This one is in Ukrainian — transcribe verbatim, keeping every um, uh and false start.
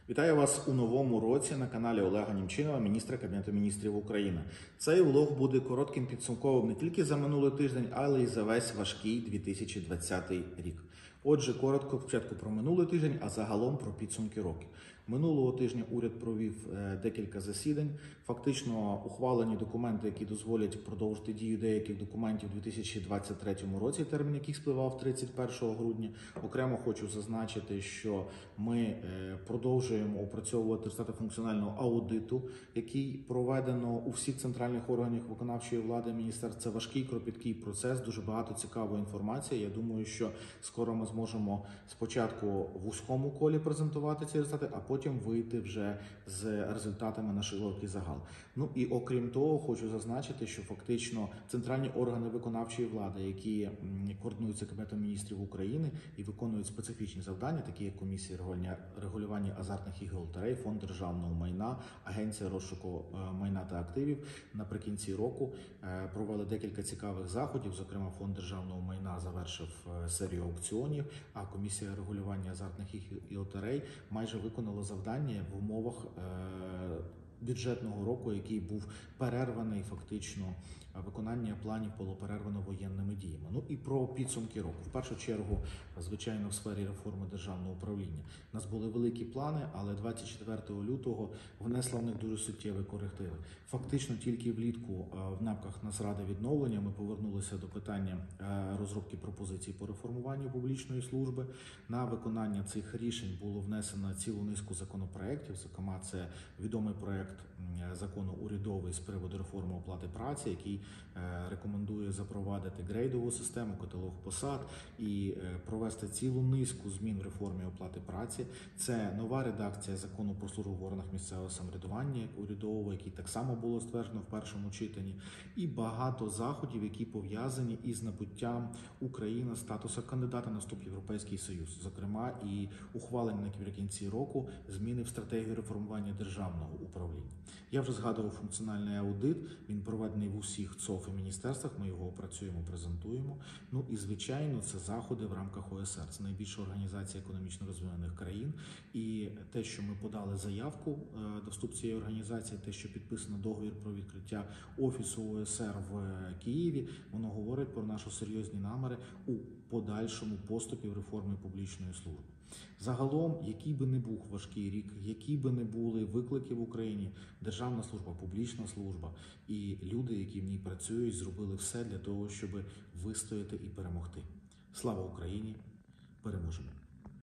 Вітаю вас у новому році на каналі Олега Німчинова, міністра Кабінету міністрів України. Цей влог буде коротким підсумковим не тільки за минулий тиждень, але й за весь важкий дві тисячі двадцятий рік. Отже, коротко спочатку про минулий тиждень, а загалом про підсумки року. Минулого тижня уряд провів декілька засідань. Фактично ухвалені документи, які дозволять продовжити дію деяких документів у дві тисячі двадцять третьому році, термін яких спливав тридцять першого грудня. Окремо хочу зазначити, що ми продовжуємо опрацьовувати результати функціонального аудиту, який проведено у всіх центральних органах виконавчої влади міністерств. Це важкий, кропіткий процес, дуже багато цікавої інформації. Я думаю, що скоро ми зможемо спочатку в вузькому колі презентувати ці результати, а потім вийти вже з результатами на широкий загал. Ну і окрім того, хочу зазначити, що фактично центральні органи виконавчої влади, які координуються Кабінетом міністрів України і виконують специфічні завдання, такі як комісія регулювання азартних ігор, лотерей, фонд державного майна, агенція розшуку майна та активів, наприкінці року провели декілька цікавих заходів. Зокрема, фонд державного майна завершив серію аукціонів, а комісія регулювання азартних ігор і лотерей майже виконала завдання в умовах бюджетного року, який був перерваний, фактично виконання планів було перервано воєнними діями. Ну і про підсумки року. В першу чергу, звичайно, в сфері реформи державного управління. У нас були великі плани, але двадцять четвертого лютого внесла в них дуже суттєві корективи. Фактично тільки влітку в рамках Нацради відновлення ми повернулися до питання розробки пропозицій по реформуванню публічної служби. На виконання цих рішень було внесено цілу низку законопроєктів, зокрема це відомий проєкт закону урядовий з приводу реформи оплати праці, який рекомендує запровадити грейдову систему, каталог посад і провести цілу низку змін в реформі оплати праці. Це нова редакція закону про службу в органах місцевого самоврядування урядового, який так само було стверджено в першому читанні, і багато заходів, які пов'язані із набуттям України статусу кандидата на вступ в Європейський Союз. Зокрема, і ухвалені наприкінці року зміни в стратегію реформування державного управління. Я вже згадував функціональний аудит, він проведений в усіх ЦОВ і міністерствах, ми його опрацюємо, презентуємо. Ну і, звичайно, це заходи в рамках О Е С Ер, це найбільша організація економічно розвинених країн. І те, що ми подали заявку до вступу цієї організації, те, що підписано договір про відкриття офісу О Е С Ер в Києві, воно говорить про наші серйозні наміри у подальшому поступі в реформі публічної служби. Загалом, який би не був важкий рік, які би не були виклики в Україні, державна служба, публічна служба і люди, які в ній працюють, зробили все для того, щоб вистояти і перемогти. Слава Україні! Переможемо!